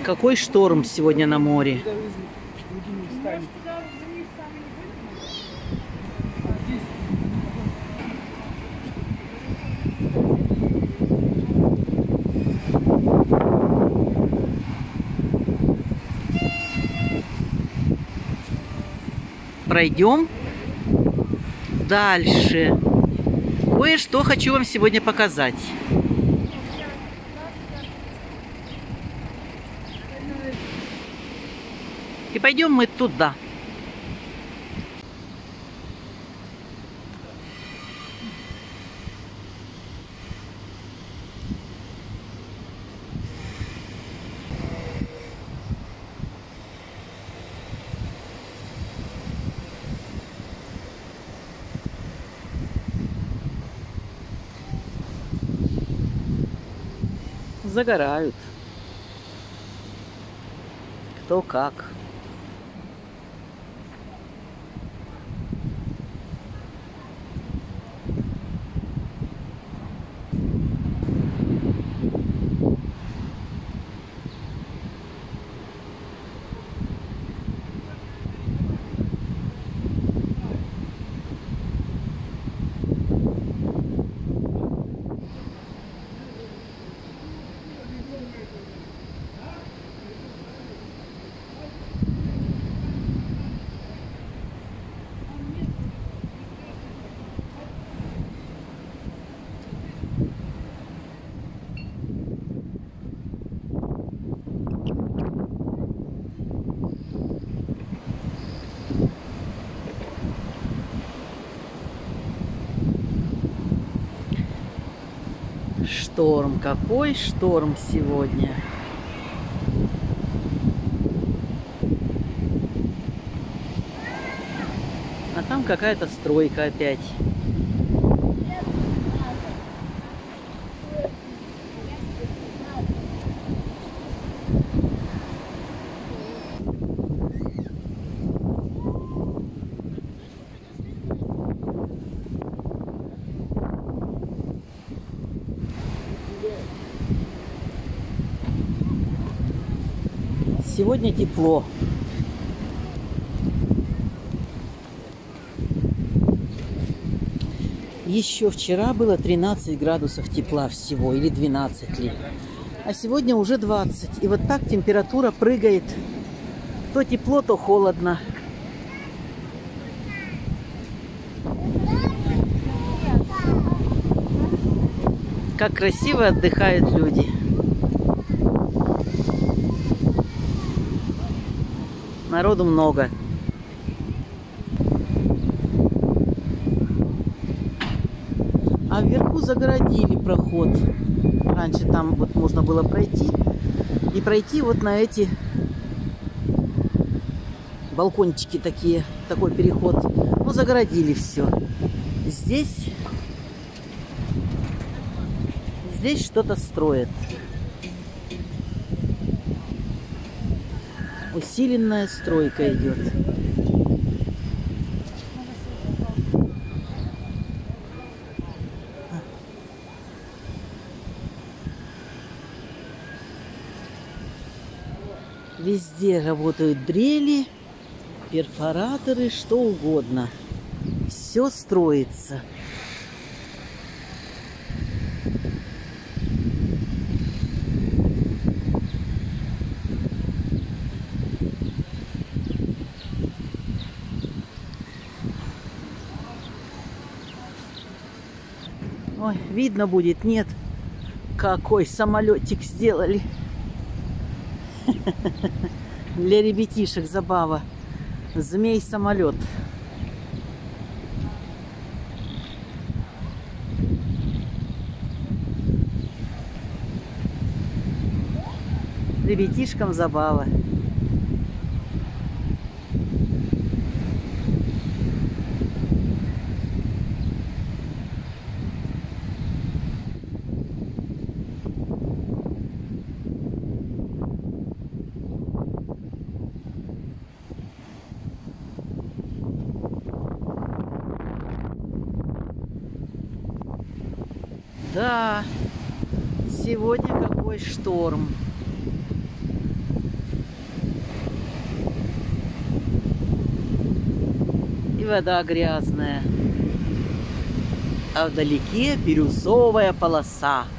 Какой шторм сегодня на море. Пройдем дальше. Кое-что хочу вам сегодня показать. И пойдем мы туда. Загорают. Кто как. Шторм, какой шторм сегодня. А там какая-то стройка опять. Сегодня тепло. Еще вчера было 13 градусов тепла всего, или 12 ли. А сегодня уже 20. И вот так температура прыгает. То тепло, то холодно. Как красиво отдыхают люди. Народу много. А вверху загородили проход. Раньше там вот можно было пройти. И пройти вот на эти балкончики такие. Такой переход. Ну, загородили все. Здесь что-то строят. Усиленная стройка идет. Везде работают дрели, перфораторы, что угодно. Все строится. Ой, видно будет, нет. Какой самолетик сделали. Для ребятишек забава. Змей-самолет. Ребятишкам забава. Да, сегодня какой шторм. вода грязная. А вдалеке бирюзовая полоса.